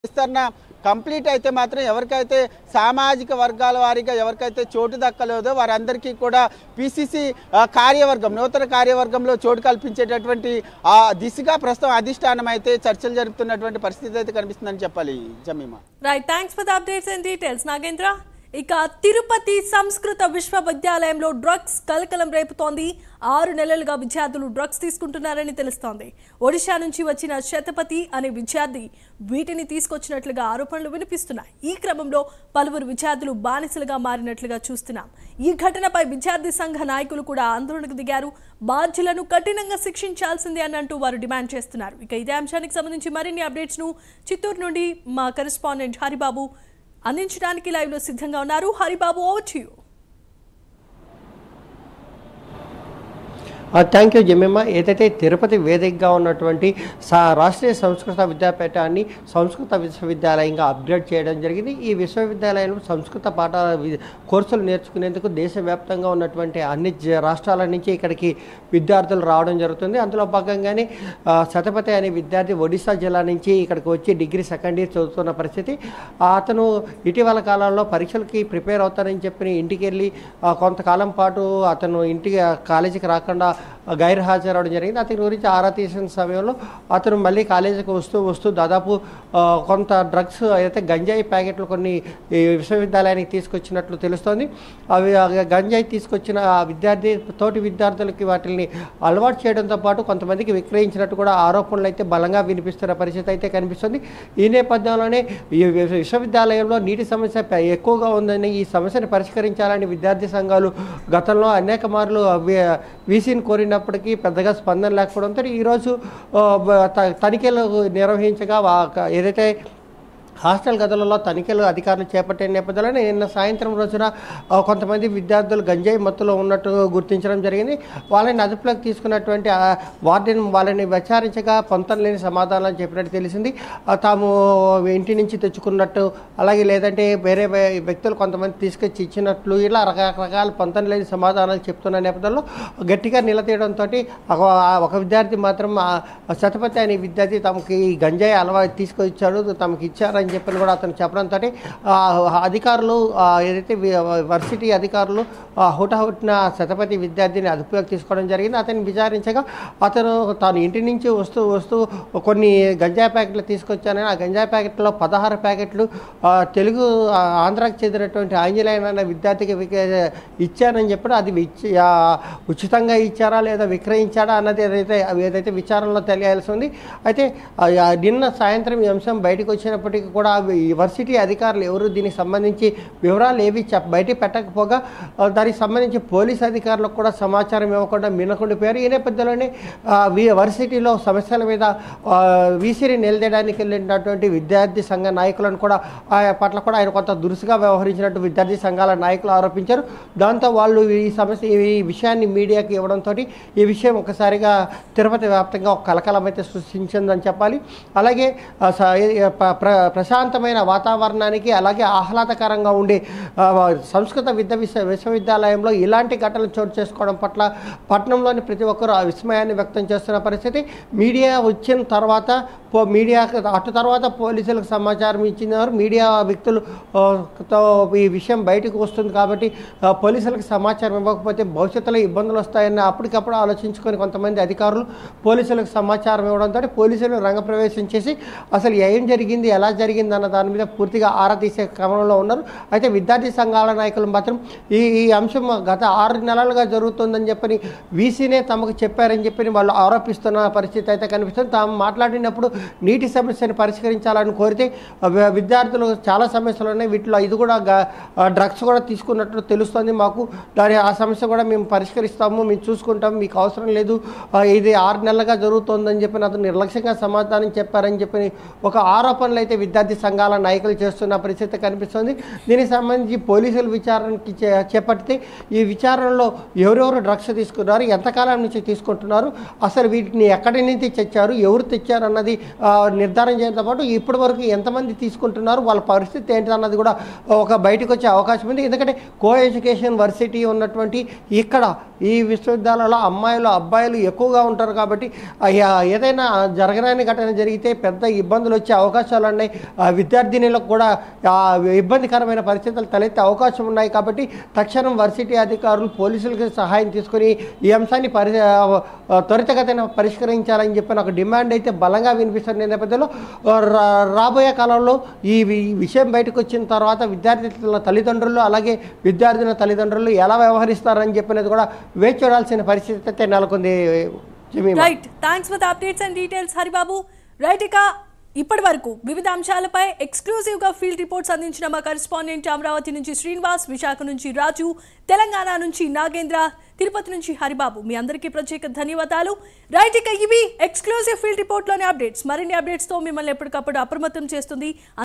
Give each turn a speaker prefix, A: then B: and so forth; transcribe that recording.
A: విస్తరణ కంప్లీట్ అయితే మాత్రం ఎవరికైతే సామాజిక వర్గాల వారీగా ఎవరికైతే చోటు దక్కలేదో వారందరికీ కూడా పిసిసి కార్యవర్గం నూతన కార్యవర్గంలో చోటు కల్పించేటటువంటి దిశగా ప్రస్తుతం అధిష్టానం అయితే చర్చలు జరుపుతున్నటువంటి పరిస్థితి అయితే కనిపిస్తుందని చెప్పాలి Jemima.
B: Right, thanks for the updates and details Nagendra. ఇక తిరుపతి సంస్కృత విశ్వవిద్యాలయంలో డ్రగ్స్ కలకలం రేపుతోంది. 6 నెలలుగా విద్యార్థులు డ్రగ్స్ తీసుకుంటున్నారని తెలుస్తోంది. ఒడిశా నుంచి వచ్చిన శతపతి అనే విద్యార్థి వీటిని తీసుకొచ్చినట్లుగా ఆరోపణలు వినిపిస్తున్నాయి. ఈ క్రమంలో పలువురు విద్యార్థులు బానిసలుగా మారినట్లుగా చూస్తున్నాం. ఈ ఘటనపై విద్యార్థి సంఘ నాయకులు కూడా ఆందోళనకు దిగారు. బాధ్యులను కఠినంగా శిక్షించాల్సిందే అని అంటూ వారు డిమాండ్ చేస్తున్నారు. ఇక ఇదే అంశానికి సంబంధించి మరిన్ని అప్డేట్స్ ను చిత్తూరు నుండి మా కరెస్పాండెంట్ హరిబాబు అందించడానికి లైవ్ లో సిద్ధంగా ఉన్నారు. Haribabu, over to you.
C: Thank you Jemima. ఏదైతే తిరుపతి వేదికగా ఉన్నటువంటి రాష్ట్రీయ సంస్కృత విద్యాపీఠాన్ని సంస్కృత విశ్వవిద్యాలయంగా అప్గ్రేడ్ చేయడం జరిగింది. ఈ విశ్వవిద్యాలయంలో సంస్కృత పాఠాల కోర్సులు నేర్చుకునేందుకు దేశవ్యాప్తంగా ఉన్నటువంటి అన్ని రాష్ట్రాల నుంచి ఇక్కడికి విద్యార్థులు రావడం జరుగుతుంది. అందులో భాగంగానే శతపతి అనే విద్యార్థి ఒడిశా జిల్లా నుంచి ఇక్కడికి వచ్చి డిగ్రీ సెకండ్ ఇయర్ చదువుతున్న పరిస్థితి. అతను ఇటీవల కాలంలో పరీక్షలకి ప్రిపేర్ అవుతానని చెప్పి ఇంటికి వెళ్ళి కొంతకాలం పాటు అతను కాలేజీకి రాకుండా గైర్ హాజరవడం జరిగింది. అతని గురించి ఆరా తీసిన సమయంలో అతను మళ్ళీ కాలేజీకి వస్తూ దాదాపు కొంత డ్రగ్స్ అయితే గంజాయి ప్యాకెట్లు కొన్ని విశ్వవిద్యాలయానికి తీసుకొచ్చినట్లు తెలుస్తోంది. అవి గంజాయి తీసుకొచ్చిన తోటి విద్యార్థులకి వాటిని అలవాటు చేయడంతో పాటు కొంతమందికి విక్రయించినట్టు కూడా ఆరోపణలు అయితే బలంగా వినిపిస్తున్న పరిస్థితి అయితే కనిపిస్తుంది. ఈ నేపథ్యంలోనే ఈ విశ్వవిద్యాలయంలో నీటి సమస్య ఎక్కువగా ఉందని ఈ సమస్యను పరిష్కరించాలని విద్యార్థి సంఘాలు గతంలో అనేక మార్లు వీసీని కోరినప్పటికీ పెద్దగా స్పందన లేకపోవడంతో ఈరోజు తనిఖీలు నిర్వహించగా ఏదైతే హాస్టల్ గదులలో తనిఖీలు అధికారులు చేపట్టే నేపథ్యంలో నిన్న సాయంత్రం రోజున కొంతమంది విద్యార్థులు గంజాయి మత్తులో ఉన్నట్టు గుర్తించడం జరిగింది. వాళ్ళని అదుపులోకి తీసుకున్నటువంటి వార్డెన్ వాళ్ళని విచారించగా పొంతం లేని సమాధానాలు చెప్పినట్టు తెలిసింది. తాము ఇంటి నుంచి తెచ్చుకున్నట్టు, అలాగే లేదంటే వేరే వ్యక్తులు కొంతమంది తీసుకొచ్చి ఇచ్చినట్లు, ఇలా రకరకాల పొంతం లేని సమాధానాలు చెప్తున్న నేపథ్యంలో గట్టిగా నిలదీయడంతో ఒక విద్యార్థి మాత్రం శతపతి అనే విద్యార్థి తమకి గంజాయి అలవాటు తీసుకొచ్చాడు, తమకి ఇచ్చారని చెప్పని కూడా అతను చెప్పడంతో అధికారులు ఏదైతే వర్సిటీ అధికారులు హుటాహుటిన శతపతి విద్యార్థిని అదుపులోకి తీసుకోవడం జరిగింది. అతన్ని విచారించగా అతను తాను ఇంటి నుంచి వస్తూ కొన్ని గంజాయి ప్యాకెట్లు తీసుకొచ్చానని, ఆ గంజాయి ప్యాకెట్లో 16 ప్యాకెట్లు తెలుగు ఆంధ్రాకి చెందినటువంటి ఆంజనేయన్ అనే విద్యార్థికి ఇచ్చానని చెప్పి అది ఉచితంగా ఇచ్చారా లేదా విక్రయించాడా అన్నది ఏదైతే విచారణలో తెలియాల్సి ఉంది. అయితే నిన్న సాయంత్రం ఈ అంశం బయటకు వచ్చినప్పటికీ కూడా యూనివర్సిటీ అధికారులు ఎవరు దీనికి సంబంధించి వివరాలు ఏవి బయట పెట్టకపోగా దానికి సంబంధించి పోలీసు అధికారులకు కూడా సమాచారం ఇవ్వకుండా మినకుండిపోయారు. ఈ నేపథ్యంలోనే వర్సిటీలో సమస్యల మీద వీసీని నిలదీయడానికి వెళ్ళినటువంటి విద్యార్థి సంఘ నాయకులను కూడా పట్ల కూడా ఆయన కొంత దురుసుగా వ్యవహరించినట్టు విద్యార్థి సంఘాల నాయకులు ఆరోపించారు. దాంతో వాళ్ళు ఈ విషయాన్ని మీడియాకి ఇవ్వడంతో ఈ విషయం ఒకసారిగా తిరుపతి వ్యాప్తంగా ఒక కలకలం అయితే సృష్టించిందని చెప్పాలి. అలాగే ప్రశాంతమైన వాతావరణానికి అలాగే ఆహ్లాదకరంగా ఉండే సంస్కృత విశ్వవిద్యాలయంలో ఇలాంటి ఘటనలు చోటు చేసుకోవడం పట్ల పట్టణంలోని ప్రతి ఒక్కరూ విస్మయాన్ని వ్యక్తం చేస్తున్న పరిస్థితి. మీడియా వచ్చిన తర్వాత అటు తర్వాత పోలీసులకు సమాచారం ఇచ్చినారు. మీడియా వ్యక్తులతో ఈ విషయం బయటకు వస్తుంది కాబట్టి పోలీసులకు సమాచారం ఇవ్వకపోతే భవిష్యత్తులో ఇబ్బందులు వస్తాయని అప్పటికప్పుడు ఆలోచించుకొని కొంతమంది అధికారులు పోలీసులకు సమాచారం ఇవ్వడంతో పోలీసులు రంగప్రవేశం చేసి అసలు ఏం జరిగింది, ఎలా జరిగింది అన్న దాని మీద పూర్తిగా ఆరా తీసే క్రమంలో ఉన్నారు. అయితే విద్యార్థి సంఘాల నాయకులు మాత్రం ఈ అంశం గత 6 నెలలుగా జరుగుతుందని చెప్పని వీసీనే తమకు చెప్పారని చెప్పి వాళ్ళు ఆరోపిస్తున్న పరిస్థితి అయితే కనిపిస్తుంది. తాము మాట్లాడినప్పుడు నీటి సమస్యను పరిష్కరించాలని కోరితే విద్యార్థులు చాలా సమస్యలు ఉన్నాయి, వీటిలో ఇది కూడా డ్రగ్స్ కూడా తీసుకున్నట్లు తెలుస్తుంది మాకు, ఆ సమస్య కూడా మేము పరిష్కరిస్తాము, మేము చూసుకుంటాము, మీకు అవసరం లేదు, ఇది 6 నెలలుగా జరుగుతుందని చెప్పి అతను నిర్లక్ష్యంగా సమాధానం చెప్పారని చెప్పి ఒక ఆరోపణలు అయితే విద్యార్థి సంఘాల నాయకులు చేస్తున్న పరిస్థితి కనిపిస్తుంది. దీనికి సంబంధించి పోలీసులు విచారణకి చేపడితే ఈ విచారణలో ఎవరెవరు డ్రగ్స్ తీసుకున్నారు, ఎంతకాలం నుంచి తీసుకుంటున్నారు, అసలు వీటిని ఎక్కడి నుంచి తెచ్చారు, ఎవరు తెచ్చారు అన్నది నిర్ధారణ చేయడంతో పాటు ఇప్పటి వరకు ఎంతమంది తీసుకుంటున్నారు, వాళ్ళ పరిస్థితి ఏంటి అన్నది కూడా ఒక బయటకు వచ్చే అవకాశం ఉంది. ఎందుకంటే కో ఎడ్యుకేషన్ వర్సిటీ ఉన్నటువంటి ఇక్కడ ఈ విశ్వవిద్యాలయంలో అమ్మాయిలు అబ్బాయిలు ఎక్కువగా ఉంటారు కాబట్టి ఏదైనా జరగరాని ఘటన జరిగితే పెద్ద ఇబ్బందులు వచ్చే అవకాశాలు ఉన్నాయి. విద్యార్థినులకు కూడా ఇబ్బందికరమైన పరిస్థితులు తలెత్తే అవకాశం ఉన్నాయి. కాబట్టి తక్షణం వర్సిటీ అధికారులు పోలీసులకి సహాయం తీసుకుని ఈ అంశాన్ని త్వరితగతిన పరిష్కరించాలని చెప్పిన ఒక డిమాండ్ అయితే బలంగా వినిపిస్తున్న నేపథ్యంలో రాబోయే కాలంలో ఈ విషయం బయటకు వచ్చిన తర్వాత విద్యార్థుల తల్లిదండ్రులు అలాగే విద్యార్థుల తల్లిదండ్రులు ఎలా వ్యవహరిస్తారని చెప్పినది కూడా వేచి చూడాల్సిన పరిస్థితి అయితే నెలకొంది.
B: Right, thanks for the updates and details Haribabu. Right, ఇక ఇప్పటి వరకు వివిధ అంశాలపై ఎక్స్క్లూజివ్గా ఫీల్డ్ రిపోర్ట్స్ అందించిన మా కరెస్పాండెంట్ అమరావతి నుంచి శ్రీనివాస్, విశాఖ నుంచి రాజు, తెలంగాణ నుంచి నాగేంద్ర, తిరుపతి నుంచి హరిబాబు, మీ అందరికీ ప్రత్యేక ధన్యవాదాలు. రైట్, ఇక ఇవి ఎక్స్క్లూజివ్ ఫీల్డ్ రిపోర్ట్లోని అప్డేట్స్. మరిన్ని అప్డేట్స్తో మిమ్మల్ని ఎప్పటికప్పుడు అప్రమత్తం చేస్తుంది